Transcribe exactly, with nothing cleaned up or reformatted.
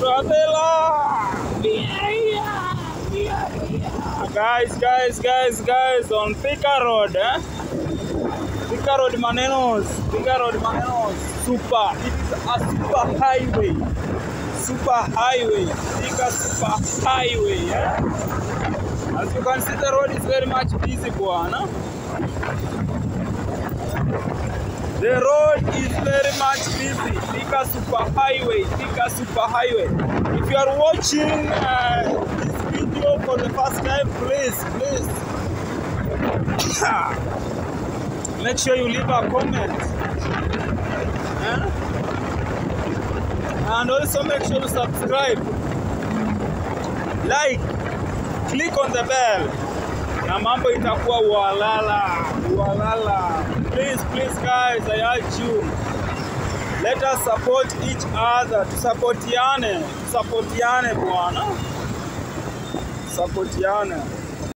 Guys, guys, guys, guys, on Thika Road, eh? Thika Road Manenos, Thika Road Manenos, super. It is a super highway, super highway, Thika super highway. Eh? As you can see, the road is very much busy, Buana. The road is very much busy. Thika super highway, Thika super highway. If you are watching uh, this video for the first time, please, please make sure you leave a comment, eh? And also make sure you subscribe, like, click on the bell, na mambo itakuwa walala, walala. Please, please guys, I urge you, let us support each other, supportiane, supportiane bwana, supportiane.